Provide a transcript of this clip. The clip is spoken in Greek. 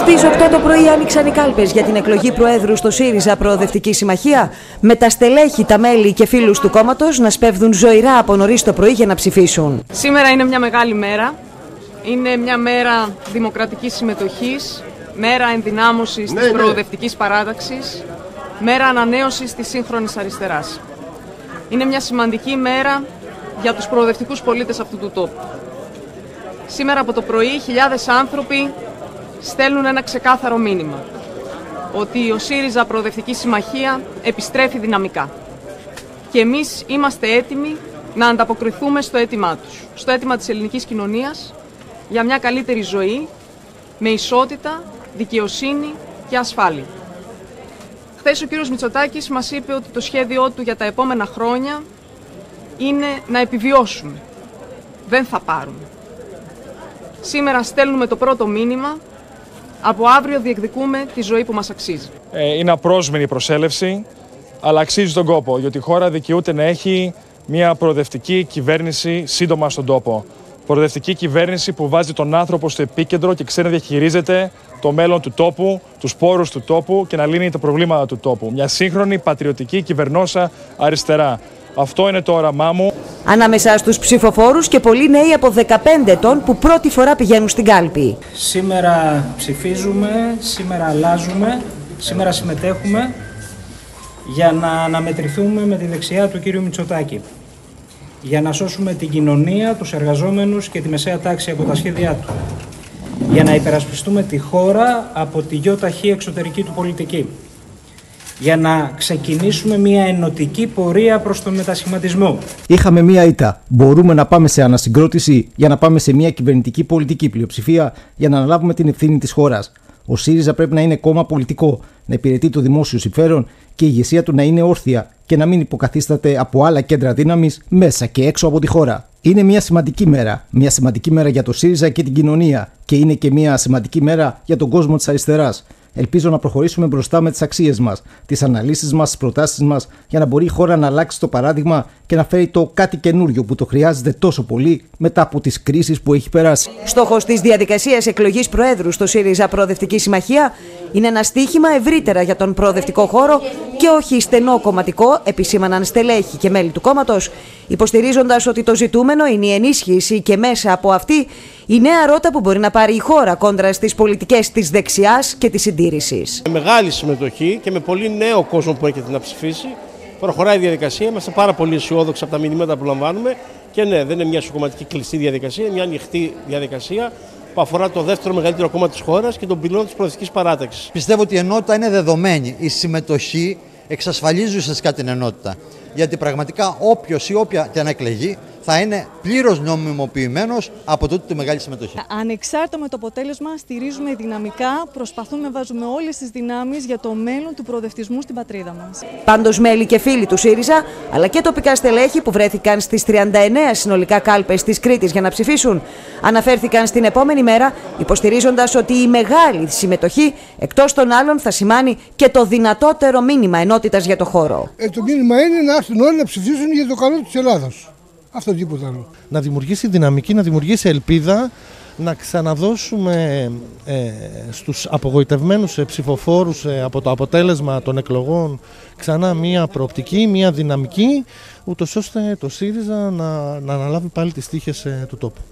Στις 8 το πρωί άνοιξαν οι κάλπες για την εκλογή Προέδρου στο ΣΥΡΙΖΑ Προοδευτική Συμμαχία, με τα στελέχη, τα μέλη και φίλους του κόμματος να σπέβδουν ζωηρά από νωρίς το πρωί για να ψηφίσουν. Σήμερα είναι μια μεγάλη μέρα. Είναι μια μέρα δημοκρατικής συμμετοχής, μέρα ενδυνάμωσης της προοδευτικής παράταξης, μέρα ανανέωσης της σύγχρονης αριστεράς. Είναι μια σημαντική μέρα για τους προοδευτικούς πολίτες αυτού του τόπου. Σήμερα από το πρωί χιλιάδες άνθρωποι στέλνουν ένα ξεκάθαρο μήνυμα, ότι ο ΣΥΡΙΖΑ Προοδευτική Συμμαχία επιστρέφει δυναμικά. Και εμείς είμαστε έτοιμοι να ανταποκριθούμε στο αίτημά τους, στο αίτημα της ελληνικής κοινωνίας για μια καλύτερη ζωή, με ισότητα, δικαιοσύνη και ασφάλεια. Χθες ο κύριος Μητσοτάκης μας είπε ότι το σχέδιό του για τα επόμενα χρόνια είναι να επιβιώσουμε. Δεν θα πάρουμε. Σήμερα στέλνουμε το πρώτο μήνυμα. Από αύριο διεκδικούμε τη ζωή που μας αξίζει. Είναι απρόσμενη η προσέλευση, αλλά αξίζει τον κόπο, γιατί η χώρα δικαιούται να έχει μια προοδευτική κυβέρνηση σύντομα στον τόπο. Προοδευτική κυβέρνηση που βάζει τον άνθρωπο στο επίκεντρο και ξέρει να διαχειρίζεται το μέλλον του τόπου, τους πόρους του τόπου και να λύνει τα προβλήματα του τόπου. Μια σύγχρονη, πατριωτική, κυβερνόσα αριστερά. Αυτό είναι το όραμά μου. Ανάμεσα στους ψηφοφόρους και πολλοί νέοι από 15 ετών που πρώτη φορά πηγαίνουν στην κάλπη. Σήμερα ψηφίζουμε, σήμερα αλλάζουμε, σήμερα συμμετέχουμε για να αναμετρηθούμε με τη δεξιά του κύριου Μητσοτάκη. Για να σώσουμε την κοινωνία, τους εργαζόμενους και τη μεσαία τάξη από τα σχέδιά του. Για να υπερασπιστούμε τη χώρα από τη γιοταχή εξωτερική του πολιτική. Για να ξεκινήσουμε μια ενωτική πορεία προς τον μετασχηματισμό. Είχαμε μια ήττα. Μπορούμε να πάμε σε ανασυγκρότηση για να πάμε σε μια κυβερνητική πολιτική πλειοψηφία για να αναλάβουμε την ευθύνη της χώρας. Ο ΣΥΡΙΖΑ πρέπει να είναι κόμμα πολιτικό, να υπηρετεί το δημόσιο συμφέρον και η ηγεσία του να είναι όρθια και να μην υποκαθίσταται από άλλα κέντρα δύναμης μέσα και έξω από τη χώρα. Είναι μια σημαντική μέρα. Μια σημαντική μέρα για το ΣΥΡΙΖΑ και την κοινωνία. Και είναι και μια σημαντική μέρα για τον κόσμο της αριστεράς. Ελπίζω να προχωρήσουμε μπροστά με τις αξίες μας, τις αναλύσεις μας, τις προτάσεις μας, για να μπορεί η χώρα να αλλάξει το παράδειγμα και να φέρει το κάτι καινούριο που το χρειάζεται τόσο πολύ μετά από τις κρίσεις που έχει περάσει. Στόχος της διαδικασίας εκλογής Προέδρου στο ΣΥΡΙΖΑ Προοδευτική Συμμαχία είναι ένα στίχημα ευρύτερα για τον προοδευτικό χώρο και όχι στενό κομματικό, επισήμαναν στελέχη και μέλη του κόμματος, υποστηρίζοντας ότι το ζητούμενο είναι η ενίσχυση και μέσα από αυτή η νέα ρότα που μπορεί να πάρει η χώρα κόντρα στις πολιτικές της δεξιάς και της συντήρησης. Με μεγάλη συμμετοχή και με πολύ νέο κόσμο που έρχεται να ψηφίσει, προχωράει η διαδικασία. Είμαστε πάρα πολύ αισιόδοξοι από τα μηνύματα που λαμβάνουμε. Και ναι, δεν είναι μια σοκομματική κλειστή διαδικασία, είναι μια ανοιχτή διαδικασία που αφορά το δεύτερο μεγαλύτερο κόμμα της χώρας και τον πυλώνα της προοδευτικής παράταξης. Πιστεύω ότι η ενότητα είναι δεδομένη. Η συμμετοχή εξασφαλίζει ουσιαστικά την ενότητα. Γιατί πραγματικά όποιος ή όποια και να εκλεγεί θα είναι πλήρως νομιμοποιημένος από τούτη τη μεγάλη συμμετοχή. Ανεξάρτητα με το αποτέλεσμα, στηρίζουμε δυναμικά, προσπαθούμε να βάζουμε όλες τις δυνάμεις για το μέλλον του προοδευτισμού στην πατρίδα μας. Πάντως, μέλη και φίλοι του ΣΥΡΙΖΑ, αλλά και τοπικά στελέχη που βρέθηκαν στις 39 συνολικά κάλπες της Κρήτης για να ψηφίσουν, αναφέρθηκαν στην επόμενη μέρα, υποστηρίζοντας ότι η μεγάλη συμμετοχή, εκτός των άλλων, θα σημάνει και το δυνατότερο μήνυμα ενότητας για το χώρο. Το μήνυμα είναι να έρθουν όλοι να ψηφίσουν για το καλό της Ελλάδας. Αυτό τίποτα άλλο. Να δημιουργήσει δυναμική, να δημιουργήσει ελπίδα, να ξαναδώσουμε στους απογοητευμένους ψηφοφόρους από το αποτέλεσμα των εκλογών ξανά μία προοπτική, μία δυναμική, ούτως ώστε το ΣΥΡΙΖΑ να αναλάβει πάλι τις τύχες του τόπου.